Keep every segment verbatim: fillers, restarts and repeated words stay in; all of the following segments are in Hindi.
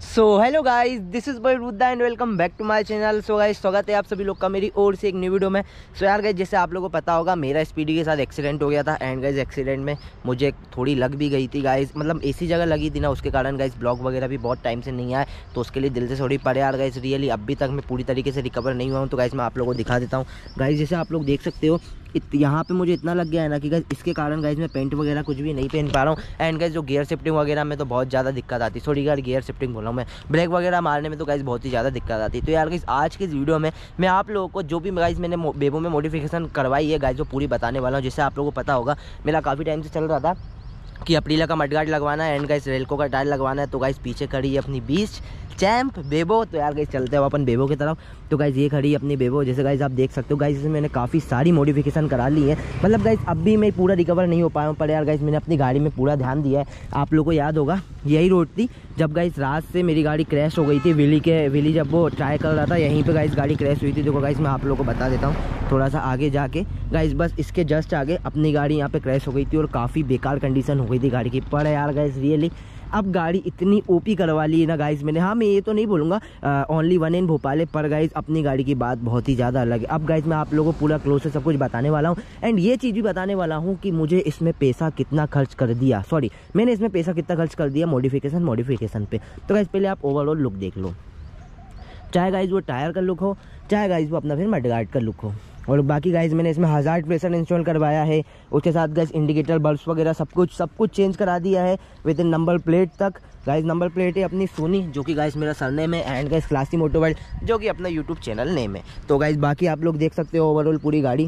So hello guys, this is boy Rudda and welcome back to my channel. So guys, स्वागत है आप सभी लोग का मेरी ओर से एक न्यू वीडियो में। सो so यार गाइस, जैसे आप लोगों को पता होगा मेरा स्पीडी के साथ एक्सीडेंट हो गया था एंड गाइस एक्सीडेंट में मुझे थोड़ी लग भी गई थी गाइस, मतलब ऐसी जगह लगी थी ना, उसके कारण गाइस ब्लॉग वगैरह भी बहुत टाइम से नहीं आए, तो उसके लिए दिल से सॉरी पड़े यार गाइस। रियली अभी तक मैं पूरी तरीके से रिकवर नहीं हुआ हूँ, तो गाइस मैं आप लोगों को दिखा देता हूँ। गाइस जैसे आप लोग देख सकते हो यहाँ पे मुझे इतना लग गया है ना कि गाइस इसके कारण गाइस मैं पेंट वगैरह कुछ भी नहीं पहन पा रहा हूँ एंड गाइस जो गियर शिफ्टिंग वगैरह में तो बहुत ज़्यादा दिक्कत आती है। सॉरी यार, गियर शिफ्टिंग बोल रहा हूँ मैं, ब्रेक वगैरह मारने में तो गाइस बहुत ही ज़्यादा दिक्कत आती है। तो यार गाइस आज की इस वीडियो में मैं आप लोगों को जो भी गाइस मैंने बेबो में मॉडिफिकेशन करवाई है गाइस वो पूरी बताने वाला हूँ। जिससे आप लोगों को पता होगा मेरा काफ़ी टाइम से चल रहा था कि अप्रीला का मडगार्ड लगवाना है एंड गाइस रेलको का टायर लगवाना है। तो गाइस पीछे खड़ी है अपनी बीच चैम्प बेबो। तो यार गाइस चलते हो अपन बेबो की तरफ। तो गाइस ये खड़ी है अपनी बेबो, जैसे गाइस आप देख सकते हो। गाइस इसमें मैंने काफ़ी सारी मॉडिफिकेशन करा ली है, मतलब गाइस अब भी मैं पूरा रिकवर नहीं हो पाया हूँ, पर यार गाइस मैंने अपनी गाड़ी में पूरा ध्यान दिया है। आप लोगों को याद होगा यही रोड थी जब गाइस रात से मेरी गाड़ी क्रैश हो गई थी, विली के विली जब वो ट्राई कर रहा था यहीं पर गाइस गाड़ी क्रैश हुई थी। देखो गाइस मैं आप लोगों को बता देता हूँ थोड़ा सा आगे जाके। गाइस बस इसके जस्ट आगे अपनी गाड़ी यहाँ पे क्रैश हो गई थी और काफ़ी बेकार कंडीशन हो गई थी गाड़ी की। पर यार गाइस रियली अब गाड़ी इतनी ओपी करवा ली है ना गाइस मैंने। हाँ मैं ये तो नहीं बोलूँगा ओनली वन इन भोपाल है, पर गाइस अपनी गाड़ी की बात बहुत ही ज़्यादा अलग है। अब गाइस मैं आप लोगों को पूरा क्लोज से सब कुछ बताने वाला हूँ एंड ये चीज़ भी बताने वाला हूँ कि मुझे इसमें पैसा कितना खर्च कर दिया, सॉरी मैंने इसमें पैसा कितना खर्च कर दिया मॉडिफिकेशन मॉडिफिकेशन पे। तो गाइस पहले आप ओवरऑल लुक देख लो, चाहे गाइस वो टायर का लुक हो, चाहे गाइस वो अपना फिर मडगार्ड का लुक हो। और बाकी गाइस मैंने इसमें हज़ार्ड प्रेशर इंस्टॉल करवाया है, उसके साथ गाइस इंडिकेटर बल्ब्स वगैरह सब कुछ सब कुछ चेंज करा दिया है विद इन नंबर प्लेट तक। गाइस नंबर प्लेट है अपनी सोनी, जो कि गाइस मेरा सरनेम है, and guys classy moto world जो कि अपना यूट्यूब चैनल नेम है। तो गाइस बाकी आप लोग देख सकते हो ओवरऑल पूरी गाड़ी,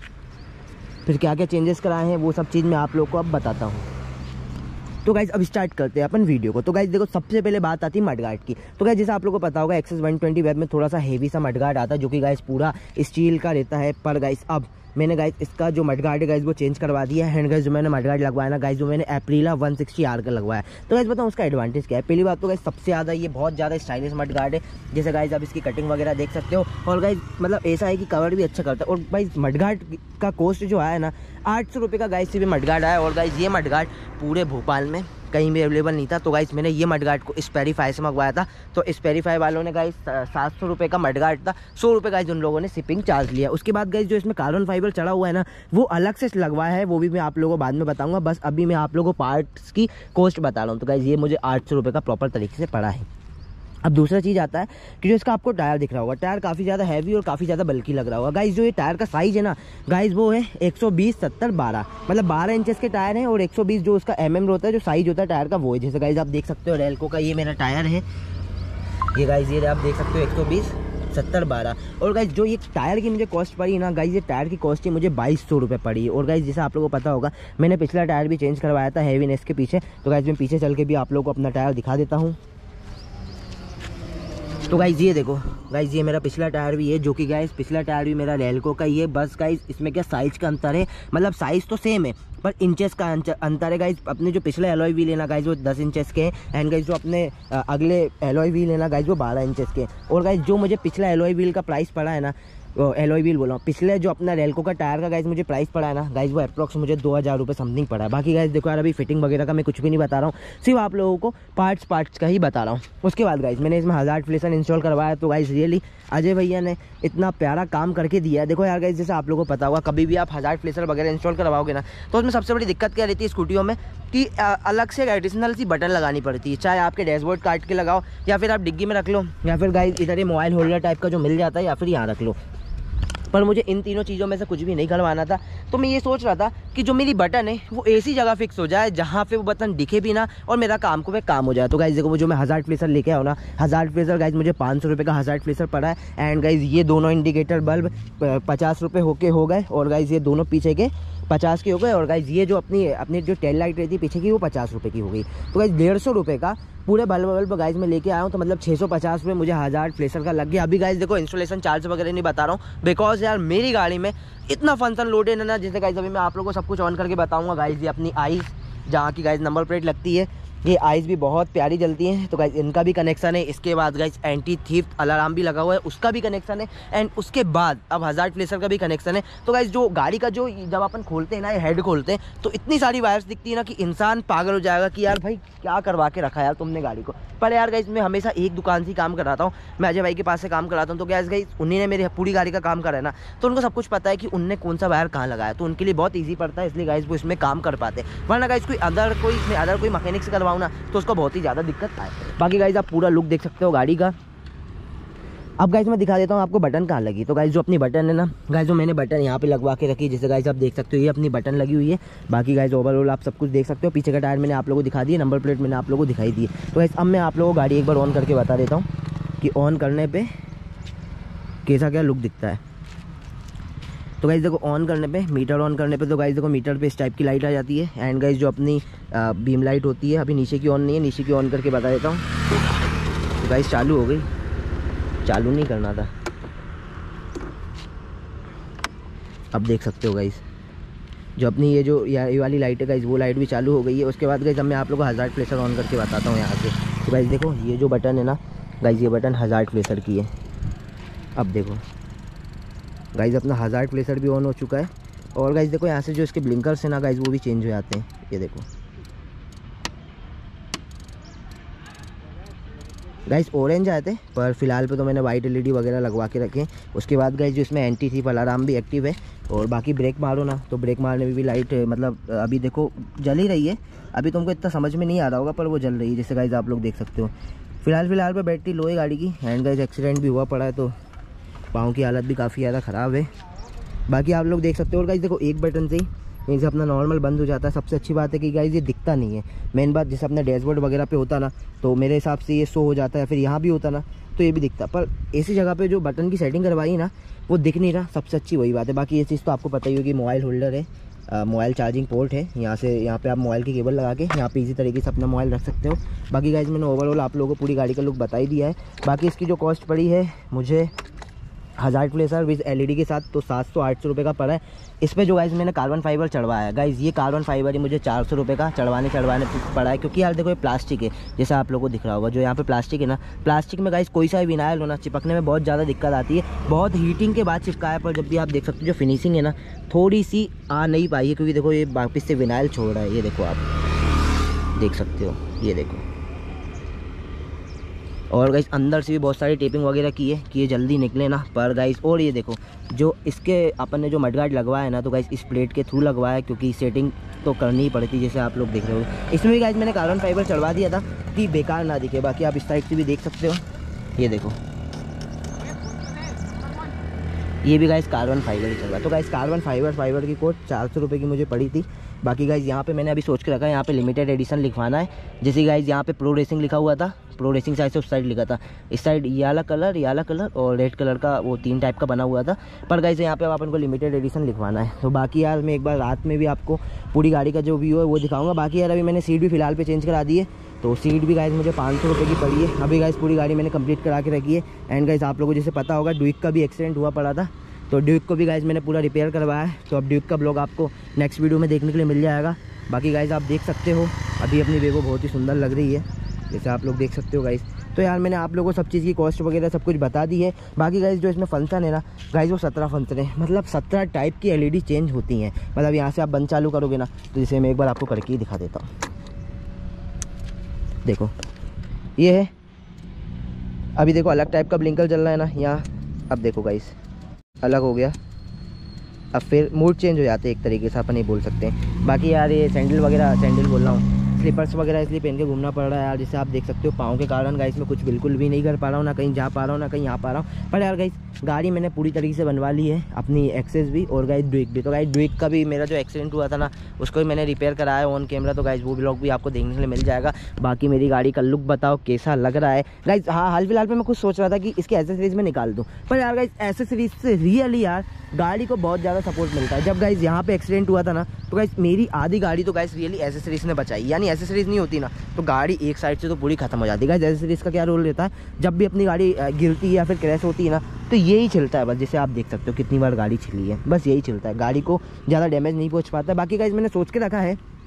फिर क्या क्या चेंजेस कराए हैं वो सब चीज़ मैं आप लोग को अब बताता हूँ। तो गाइज अब स्टार्ट करते हैं अपन वीडियो को। तो गाइज देखो सबसे पहले बात आती है मडगार्ड की। तो गाइज जैसे आप लोगों को पता होगा एक्सेस वन ट्वेंटी वेब में थोड़ा सा हेवी सा मडगार्ड आता है जो कि गाइज पूरा स्टील का रहता है। पर गाइज अब मैंने गाइज इसका जो मडगार्ड है गाइज वो चेंज करवा दिया है एंड गाइज जो मैंने मडगार्ड लगवाया ना गाइज जो मैंने अप्रीला वन सिक्सटी आर का लगवाया। तो गाइज बताऊँ उसका एडवांटेज क्या है। पहली बात तो गाइज सबसे ज़्यादा ये बहुत ज़्यादा स्टाइलिश मडगार्ड है, जैसे गाइज आप इसकी कटिंग वगैरह देख सकते हो। और गाइज मतलब ऐसा है कि कवर भी अच्छा करता है। और गाइज मडगार्ड का कॉस्ट जो आया ना आठ सौ रुपये का गाइज से भी मडगार्ड आया। और गाइज ये मडगार्ड पूरे भोपाल में कहीं भी अवेलेबल नहीं था। तो गाइस मैंने ये मडगार्ड को स्पेरीफाई से मंगवाया था। तो स्पेरीफाई वालों ने गाइस सात सौ रुपये का मडगार्ड था, सौ रुपये गाइस उन लोगों ने शिपिंग चार्ज लिया। उसके बाद गाइस जो इसमें कार्बन फाइबर चढ़ा हुआ है ना वो अलग से लगवाया है, वो भी मैं आप लोगों को बाद में बताऊंगा। बस अभी मैं आप लोगों को पार्ट्स की कॉस्ट बता रहा हूँ। तो गाइस ये मुझे आठ सौ रुपये का प्रॉपर तरीके से पड़ा है। अब दूसरा चीज़ आता है कि जो इसका आपको टायर दिख रहा होगा, टायर काफ़ी ज़्यादा हैवी और काफ़ी ज़्यादा बल्कि लग रहा होगा। गाइस जो ये टायर का साइज़ है ना गाइस वो है एक सौ बीस सत्तर बारह, मतलब बारह इंचेस के टायर हैं और एक सौ बीस जो उसका एम एम होता है जो साइज़ होता है टायर का वो है। जैसे गाइस आप देख सकते हो रेलको का ये मेरा टायर है, ये गाइस ये आप देख सकते हो एक सौ बीस सत्तर बारह। और गाइस जो ये टायर की मुझे कॉस्ट पड़ी ना गाइस, ये टायर की कॉस्ट ही मुझे बाईस सौ रुपये पड़ी। और गाइस जैसे आप लोगों को पता होगा मैंने पिछला टायर भी चेंज करवाया था हैवीनेस के पीछे। तो गाइस मैं पीछे चल के भी आप लोगों को अपना टायर दिखा देता हूँ। तो गाइज ये देखो गाइज ये मेरा पिछला टायर भी है, जो कि गाइज पिछला टायर भी मेरा रेलको का ही है। बस गाइज इसमें क्या साइज़ का अंतर है, मतलब साइज़ तो सेम है पर इंचेस का अंतर है। गाइज अपने जो पिछले एलॉय व्हील है ना गाइज वो दस इंचेस के हैं एंड गाइज जो अपने अगले एलॉय व्हील है ना गाइज वो बारह इंचेस के हैं। और गाइज जो मुझे पिछला एलॉय व्हील का प्राइस पड़ा है ना, एलॉय व्हील बोला हूँ, पिछले जो अपना रेलको का टायर का गाइज मुझे प्राइस पड़ा है ना गाइज वो अप्रॉक्स मुझे दो हज़ार रुपये समथिंग पड़ा है। बाकी गाइज देखो यार अभी फिटिंग वगैरह का मैं कुछ भी नहीं बता रहा हूँ, सिर्फ आप लोगों को पार्ट्स पार्ट्स का ही बता रहा हूँ। उसके बाद गाइज मैंने इसमें हज़ार्ड फ्लेशन इंस्टॉल करवाया। तो गाइज रियली अजय भैया ने इतना प्यारा काम करके दिया है। देखो यार गाइज जैसे आप लोगों को पता होगा कभी भी आप हज़ार्ड फ्लेशर वगैरह इंस्टॉल करवाओगे ना तो उसमें सबसे बड़ी दिक्कत क्या रहती है स्कूटियों में कि अलग से एडिशनल सी बटन लगानी पड़ती है, चाहे आपके डैशबोर्ड काट के लगाओ या फिर आप डिग्गी में रख लो या फिर गाइज इधर ये मोबाइल होल्डर टाइप का जो मिल जाता है या फिर यहाँ रख लो। पर मुझे इन तीनों चीज़ों में से कुछ भी नहीं करवाना था। तो मैं ये सोच रहा था कि जो मेरी बटन है वो ऐसी जगह फिक्स हो जाए जहाँ पे वो बटन दिखे भी ना और मेरा काम को वे काम हो जाए। तो गाइज देखो वो जो मैं हज़ार्ड फ्लेशर लेके आओ ना, हज़ार्ड फ्लेशर गाइज मुझे पाँच सौ रुपये का हज़ार्ड फ्लेशर पड़ा है एंड गाइज ये दोनों इंडिकेटर बल्ब पचास रुपये होके हो गए और गाइज ये दोनों पीछे के पचास के हो गए। और गाइज ये जो अपनी अपनी जो टेल लाइट रहती है पीछे की वो पचास रुपये की हो गई। तो गाइज डेढ़ सौ रुपये का पूरे बल्ब बल्ब गाइज में लेके आया हूँ। तो मतलब छः सौ पचास रुपये मुझे हज़ार्ड फ्लेशर का लग गया। अभी गाइज देखो इंस्टॉलेशन चार्ज वगैरह नहीं बता रहा हूँ बिकॉज यार मेरी गाड़ी में इतना फंक्शन लोडेड है ना, जैसे गाइज अभी मैं आप लोगों को सब कुछ ऑन करके बताऊँगा। गाइज ये अपनी आईज जहाँ की गाइज नंबर प्लेट लगती है ये आइस भी बहुत प्यारी जलती हैं। तो गाइज इनका भी कनेक्शन है। इसके बाद गाइज एंटी थीफ अलार्म भी लगा हुआ है, उसका भी कनेक्शन है। एंड उसके बाद अब हज़ार्ड प्लेसर का भी कनेक्शन है। तो गाइज जो गाड़ी का जो जब अपन खोलते हैं ना, ये हेड खोलते हैं तो इतनी सारी वायर्स दिखती है ना कि इंसान पागल हो जाएगा कि यार भाई क्या करवा के रखा यार तुमने गाड़ी को। पर यार गाइज मैं हमेशा एक दुकान से काम कराता हूँ, मैं अजय भाई के पास से काम कराता हूँ। तो गैस गाइज उन्हीं ने मेरी पूरी गाड़ी का काम करा है ना, तो उनको सब कुछ पता है कि उनने कौन सा वायर कहाँ लगाया, तो उनके लिए बहुत ईजी पड़ता है, इसलिए गाइज वो इसमें काम कर पाते हैं। वरना गाइज कोई अदर कोई इसमें अदर कोई मैकेनिक से करवाऊँ ना तो उसको बहुत ही ज़्यादा दिक्कत आए। बाकी गाइज आप पूरा लुक देख सकते हो गाड़ी का। अब गाइज मैं दिखा देता हूँ आपको बटन कहाँ लगी। तो गाइज जो अपनी बटन है ना गाइज, जो मैंने बटन यहाँ पे लगवा के रखी, जैसे गाइज आप देख सकते हो ये अपनी बटन लगी हुई है। बाकी गाइज ओवरऑल आप सब कुछ देख सकते हो। पीछे का टायर मैंने आप लोगों को दिखा दिया, नंबर प्लेट मैंने आप लोगों को दिखाई दी है। तो गाइज अब मैं आप लोगों को गाड़ी एक बार ऑन करके बता देता हूँ कि ऑन करने पर कैसा क्या लुक दिखता है। तो गाइज देखो ऑन करने पे, मीटर ऑन करने पे, तो गाइज देखो मीटर पे इस टाइप की लाइट आ जाती है। एंड गाइज जो अपनी बीम लाइट होती है, अभी नीचे की ऑन नहीं है, नीचे की ऑन करके बता देता हूँ। तो गाइज चालू हो गई, चालू नहीं करना था। अब देख सकते हो गाइज जो अपनी ये जो ये वाली लाइट है गाइज, वो लाइट भी चालू हो गई है। उसके बाद गाइज अब मैं आप लोगों को हज़ार्ड प्लेसर ऑन करके बताता हूँ यहाँ से। तो गाइज देखो ये जो बटन है ना गाइज, ये बटन हज़ार्ड प्लेसर की है। अब देखो गाइज अपना हज़ार्ड प्लेसर भी ऑन हो चुका है। और गाइज देखो यहाँ से जो इसके ब्लिंकर्स हैं ना गाइज, वो भी चेंज हो जाते हैं। ये देखो गाइज ऑरेंज आए थे, पर फिलहाल पे तो मैंने वाइट एलईडी वगैरह लगवा के रखे हैं। उसके बाद गाइज जो इसमें एंटी थीफ अलार्म भी एक्टिव है। और बाकी ब्रेक मारो ना तो ब्रेक मारने में भी लाइट मतलब अभी देखो जल ही रही है। अभी तुमको इतना समझ में नहीं आ रहा होगा पर वो जल रही है, जैसे गाइज आप लोग देख सकते हो। फिलहाल फिलहाल पर बैटरी लो है गाड़ी की। एंड गाइज एक्सीडेंट भी हुआ पड़ा है तो पाँव की हालत भी काफ़ी ज़्यादा ख़राब है। बाकी आप लोग देख सकते हो। और गाइज देखो एक बटन से ही यहीं से अपना नॉर्मल बंद हो जाता है। सबसे अच्छी बात है कि गाइज ये दिखता नहीं है। मेन बात जैसे अपना डैशबोर्ड वगैरह पे होता ना तो मेरे हिसाब से ये शो हो जाता है, फिर यहाँ भी होता ना तो ये भी दिखता। पर ऐसी जगह पे जो बटन की सेटिंग करवाई ना वो दिख नहीं रहा, सबसे अच्छी वही बात है। बाकी ये चीज़ तो आपको पता ही होगी, मोबाइल होल्डर है, मोबाइल चार्जिंग पोर्ट है। यहाँ से यहाँ पे आप मोबाइल की केबल लगा के यहाँ पे इजी तरीके से अपना मोबाइल रख सकते हो। बाकी गाइज मैंने ओवरऑल आप लोगों को पूरी गाड़ी का लुक बता ही दिया है। बाकी इसकी जो कॉस्ट पड़ी है मुझे हज़ार्ड प्लेसर विद एलईडी के साथ तो सात सौ आठ सौ रुपये का पड़ा है। इस पर जो गाइज मैंने कार्बन फाइबर चढ़वाया है गाइज, ये कार्बन फाइबर ही मुझे चार सौ रुपये का चढ़वाने चढ़वाने पड़ा है। क्योंकि यार देखो ये प्लास्टिक है, जैसा आप लोगों को दिख रहा होगा। जो यहाँ पे प्लास्टिक है ना, प्लास्टिक में गाइज कोई सा भी विनाइल होना चिपकने में बहुत ज़्यादा दिक्कत आती है। बहुत हीटिंग के बाद चिपकाया, पर जब भी आप देख सकते हो जो फिनिशिंग है ना थोड़ी सी आ नहीं पाई है। क्योंकि देखो ये वापस से विनाइल छोड़ रहा है, ये देखो आप देख सकते हो, ये देखो। और गाइस अंदर से भी बहुत सारी टेपिंग वगैरह की है कि ये जल्दी निकले ना। पर गाइस और ये देखो जो इसके अपन ने जो मडगार्ड लगवाया है ना तो गाइस इस प्लेट के थ्रू लगवाया है, क्योंकि सेटिंग तो करनी ही पड़ती जैसे आप लोग देख रहे हो। इसमें भी गाइस मैंने कार्बन फाइबर चढ़वा दिया था कि बेकार ना दिखे। बाकी आप इस साइड से भी देख सकते हो, ये देखो ये भी गाइस कार्बन फाइबर ही चल रहा है। तो गाइस कार्बन फाइबर फाइबर की कोट चार सौ रुपये की मुझे पड़ी थी। बाकी गाइस यहाँ पे मैंने अभी सोच के रखा है यहाँ पे लिमिटेड एडिशन लिखवाना है। जैसे गाइस यहाँ पे प्रो रेसिंग लिखा हुआ था, प्रो रेसिंग साइड से उस साइड लिखा था, इस साइड ये वाला कलर ये वाला कलर और रेड कलर का वो तीन टाइप का बना हुआ था। पर गाइस यहाँ पे अब अपन को लिमिटेड एडिशन लिखवाना है। तो बाकी यार मैं एक बार रात में भी आपको पूरी गाड़ी का जो व्यू है वो दिखाऊंगा। बाकी यार अभी मैंने सीट भी फिलहाल पे चेंज करा दी है, तो सीट भी गाइस मुझे पाँच सौ रुपये की पड़ी है। अभी गाइस पूरी गाड़ी मैंने कंप्लीट करा के रखी है। एंड गाइस आप लोगों को जैसे पता होगा ड्यूक का भी एक्सीडेंट हुआ पड़ा था, तो ड्यूक को भी गाइस मैंने पूरा रिपेयर करवाया है। तो अब ड्यूक का ब्लॉग आपको नेक्स्ट वीडियो में देखने के लिए मिल जाएगा। बाकी गाइस आप देख सकते हो अभी अपनी वेगो बहुत ही सुंदर लग रही है, जैसे आप लोग देख सकते हो गाइस। तो यार मैंने आप लोगों को सब चीज़ की कॉस्ट वगैरह सब कुछ बता दी है। बाकी गाइस जो इसमें फंक्शन है ना गाइस वो सत्रह फंक्शन है, मतलब सत्रह टाइप की एलईडी चेंज होती हैं। मतलब यहाँ से आप बंद चालू करोगे ना तो जैसे मैं एक बार आपको करके ही दिखा देता हूँ। देखो ये है, अभी देखो अलग टाइप का ब्लिंकर चल रहा है ना यहाँ। अब देखो गाइस अलग हो गया, अब फिर मूड चेंज हो जाते हैं एक तरीके से, अपन नहीं बोल सकते। बाकी यार ये सैंडल वगैरह सैंडल बोल रहा हूँ स्लीपर्स वगैरह इसलिए पहन के घूमना पड़ रहा है यार। जैसे आप देख सकते हो पाँव के कारण गाइस मैं कुछ बिल्कुल भी नहीं कर पा रहा हूँ, ना कहीं जा पा रहा हूँ ना कहीं आ पा रहा हूँ। पर यार गाइस गाड़ी मैंने पूरी तरीके से बनवा ली है, अपनी एक्सेस भी और गाइस ड्यूक भी। तो गाइस ड्यूक का भी मेरा जो एक्सीडेंट हुआ था ना उसको भी मैंने रिपेयर कराया है ऑन कैमरा। तो गाइस वो ब्लॉग भी आपको देखने के लिए मिल जाएगा। बाकी मेरी गाड़ी का लुक बताओ कैसा लग रहा है गाइस। हाँ हाल फिलहाल में मैं कुछ सोच रहा था कि इसके एसेसरीज में निकाल दूँ, पर यार गाइस एसेसरीज से रियली यार गाड़ी को बहुत ज़्यादा सपोर्ट मिलता है। जब गाइस यहाँ पे एक्सीडेंट हुआ था ना तो गाइस मेरी आधी गाड़ी तो गाइस रियली एसेसरीज ने बचाई। यानी एसेसरीज नहीं होती ना तो गाड़ी एक साइड से तो पूरी खत्म हो जाती है। गाइस एसेसरीज का क्या रोल रहता है, जब भी अपनी गाड़ी गिरती है या फिर क्रैश होती है ना तो यही चलता है बस। जैसे आप देख सकते हो कितनी बार गाड़ी छिली है, बस यही चलता है, गाड़ी को ज़्यादा डैमेज नहीं पहुँच पाता। बाकी गाइस मैंने सोच के रखा है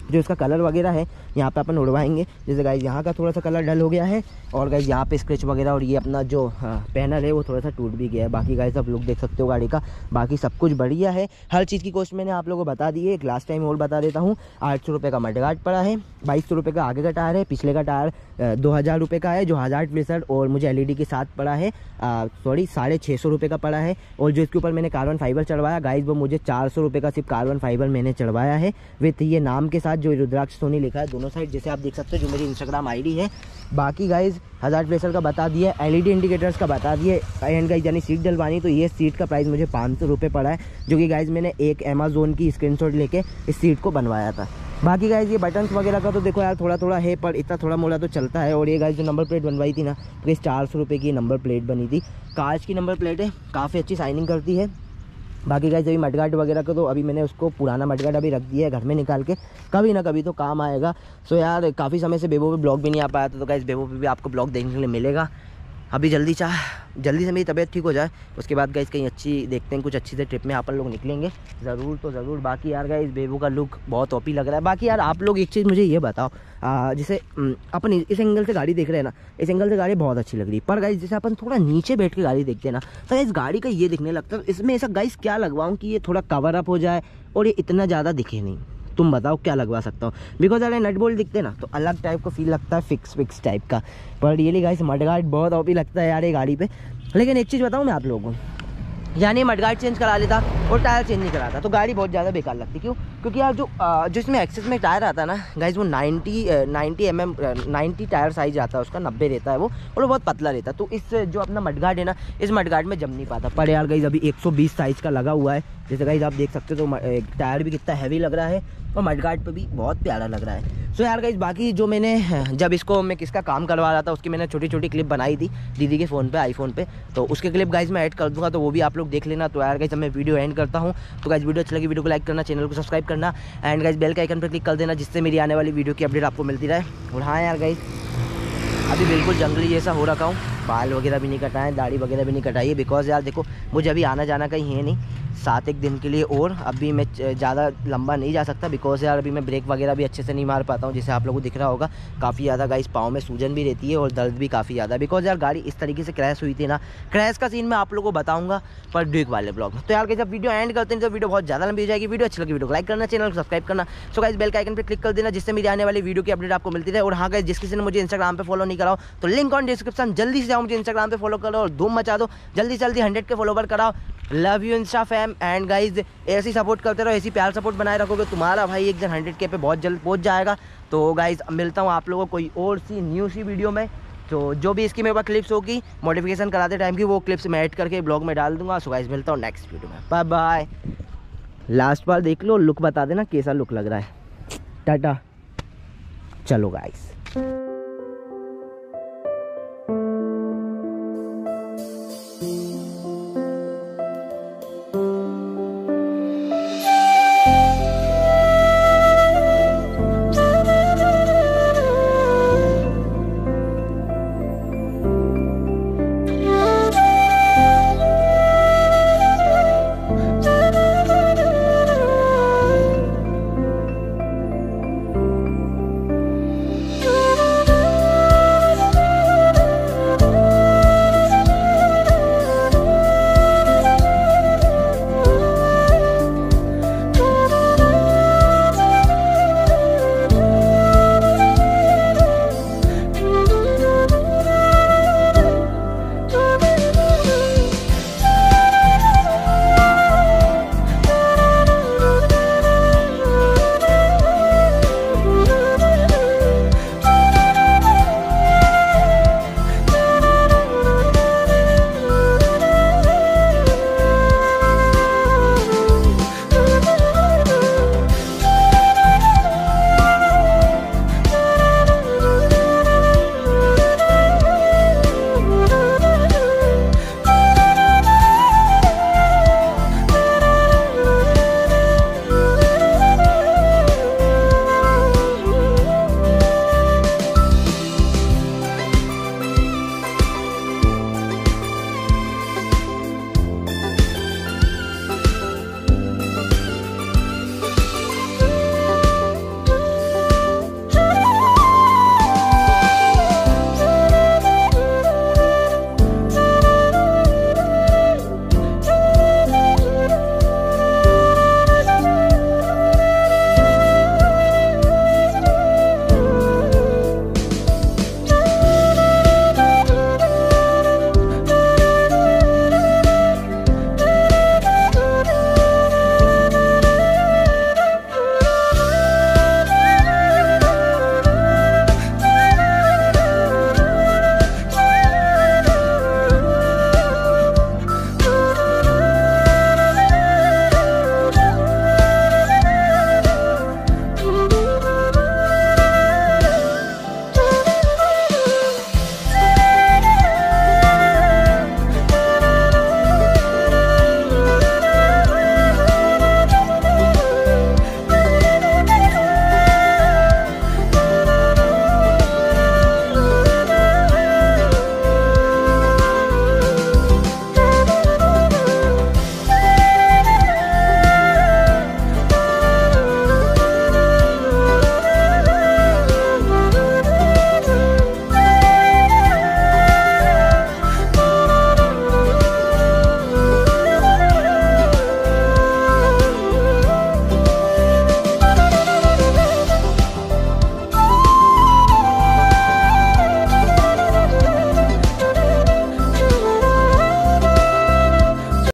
जो इसका कलर वगैरह है यहाँ पे अपन उड़वाएंगे। जैसे गाइज यहाँ का थोड़ा सा कलर डल हो गया है और गाइज यहाँ पे स्क्रैच वगैरह और ये अपना जो पैनल है वो थोड़ा सा टूट भी गया है। बाकी गाइज आप लोग देख सकते हो गाड़ी का बाकी सब कुछ बढ़िया है। हर चीज़ की कॉस्ट मैंने आप लोगों को बता दी है। एक लास्ट टाइम और बता देता हूँ, आठ सौ रुपये का मडगार्ड पड़ा है, बाईस सौ रुपये का आगे का टायर है, पिछले का टायर दो हज़ार रुपये का है जो हज़ार प्लेसर और मुझे एल ई डी के साथ पड़ा है, सॉरी साढ़े छः सौ रुपये का पड़ा है। और जो इसके ऊपर मैंने कार्बन फाइबर चढ़वाया गाइज वो मुझे चार सौ रुपये का सिर्फ कार्बन फाइबर मैंने चढ़वाया है विथ ये नाम के साथ जो रुद्राक्ष सोनी लिखा है दोनों साइड, जैसे आप देख सकते हो जो मेरी इंस्टाग्राम आईडी है। बाकी गाइज हज़ार प्लेसर का बता दिया, एलईडी इंडिकेटर्स का बता दिए एंड गाइज यानी सीट डलवानी तो ये सीट का प्राइस मुझे पाँच सौ रुपये पड़ा है जो कि गाइज मैंने एक अमेज़ोन की स्क्रीनशॉट लेके इस सीट को बनवाया था। बाकी गाइज ये बटन्स वगैरह का तो देखो यार थोड़ा थोड़ा है पर इतना थोड़ा मोड़ा तो चलता है। और ये गाइज जो नंबर प्लेट बनवाई थी ना तो इस चार सौ रुपये की नंबर प्लेट बनी थी, कांच की नंबर प्लेट है, काफ़ी अच्छी शाइनिंग करती है। बाकी गाइज अभी मडगार्ड वगैरह का तो अभी मैंने उसको पुराना मडगार्ड अभी रख दिया है घर में निकाल के, कभी ना कभी तो काम आएगा। सो यार काफ़ी समय से बेबो पे ब्लॉग भी नहीं आ पाया था तो गाइज बेबो पे भी आपको ब्लॉग देखने के लिए मिलेगा। अभी जल्दी चाह जल्दी से मेरी तबीयत ठीक हो जाए उसके बाद गाइज कहीं अच्छी देखते हैं, कुछ अच्छी से ट्रिप में अपन लोग निकलेंगे ज़रूर तो ज़रूर। बाकी यार गाइज बेबो का लुक बहुत ओपी लग रहा है। बाकी यार आप लोग एक चीज़ मुझे ये बताओ, जैसे अपन इस एंगल से गाड़ी देख रहे हैं ना, इस एंगल से गाड़ी बहुत अच्छी लग रही है पर गाइज जैसे अपन थोड़ा नीचे बैठ के गाड़ी देखते हैं ना तो इस गाड़ी का ये दिखने लगता है इसमें ऐसा गाइज क्या लगवाऊँ कि ये थोड़ा कवर अप हो जाए और ये इतना ज़्यादा दिखे नहीं। तुम बताओ क्या लगवा सकता हूँ, बिकॉज अगर नट बोल्ट दिखते ना तो अलग टाइप का फील लगता है, फिक्स फिक्स टाइप का। पर रियली गाइस मडगार्ड बहुत ओपी लगता है यार ये गाड़ी पे। लेकिन एक चीज़ बताऊँ मैं आप लोगों को, यानी मडगार्ड चेंज करा लेता और टायर चेंज नहीं कराता तो गाड़ी बहुत ज़्यादा बेकार लगती। क्यों? क्योंकि यार जो जो इसमें एक्सेस में टायर आता है ना गाइज वो ninety ninety M M ninety tyre size आता है उसका, नब्बे रहता है वो और वो बहुत पतला रहता है। तो इस जो अपना मडगार्ड है ना इस मडगार्ड में जम नहीं पाता। पर यार गाइज अभी एक सौ बीस साइज़ का लगा हुआ है, जैसे गाइज आप देख सकते हो तो टायर भी कितना हैवी लग रहा है और मडगार्ड पे भी बहुत प्यारा लग रहा है। सो यार गाइज बाकी जो मैंने जब इसको मैं किसका काम करवा रहा था उसकी मैंने छोटी छोटी क्लिप बनाई थी दीदी के फ़ोन पे आईफोन पे, तो उसके क्लिप गाइज मैं ऐड कर दूंगा तो वो भी आप लोग देख लेना। तो यार गाइज मैं वीडियो एंड करता हूँ। तो गाइज वीडियो अच्छी लगी वीडियो को लाइक करना, चैनल को सब्सक्राइब करना एंड गाइज बेल के आइकन पर क्लिक कर देना जिससे मेरी आने वाली वीडियो की अपडेट आपको मिलती रहे। और हाँ यार गाइज अभी बिल्कुल जंगली जैसा हो रखा हूँ, बाल वगैरह भी नहीं कटाएं, दाढ़ी वगैरह भी नहीं कटाई है बिकॉज यार देखो मुझे अभी आना जाना कहीं है नहीं, सात एक दिन के लिए और अभी मैं ज़्यादा लंबा नहीं जा सकता बिकॉज यार अभी मैं ब्रेक वगैरह भी अच्छे से नहीं मार पाता हूँ। जैसे आप लोगों को दिख रहा होगा काफ़ी ज़्यादा गाइस पाँव में सूजन भी रहती है और दर्द भी काफ़ी ज़्यादा बिकॉज यार गाड़ी इस तरीके से क्रैश हुई थी ना, क्रैश का सीन मैं आप लोगों को बताऊँगा पर ड्यूक वाले ब्लॉग में। तो यार जब वीडियो एंड करते हैं तो वीडियो बहुत ज़्यादा लंबी हो जाएगी। वीडियो अच्छी लगी वीडियो को लाइक करना, चैनल को सब्सक्राइब करना, सो गाइस बेल के आइकन पर क्लिक कर देना जिससे मेरी आने वाली वीडियो की अपडेट आपको मिलती रहे। और हाँ गाइस जिस किसी ने मुझे इंस्टाग्राम पे फॉलो नहीं कराओ तो लिंक ऑन डिस्क्रिप्शन, जल्दी से जाओ मुझे इंस्टाग्राम पे फॉलो करो और धूम मचा दो, जल्दी जल्दी हंड्रेड के फॉलोवर कराओ। Love you insta fam and guys ऐसी सपोर्ट करते रहो, ऐसी प्यार सपोर्ट बनाए रखोगे तुम्हारा भाई एक दिन हंड्रेड के पे बहुत जल्द पहुंच जाएगा। तो गाइज मिलता हूँ आप लोगों को कोई और सी न्यू सी वीडियो में, तो जो भी इसकी मेरे पास क्लिप्स होगी मॉडिफिकेशन कराते टाइम की वो क्लिप्स मैं ऐड करके ब्लॉग में डाल दूंगा। सो गाइज मिलता हूँ नेक्स्ट वीडियो में, बाय बाय। लास्ट बार देख लो, लुक बता देना कैसा लुक लग रहा है। टाटा, चलो गाइज।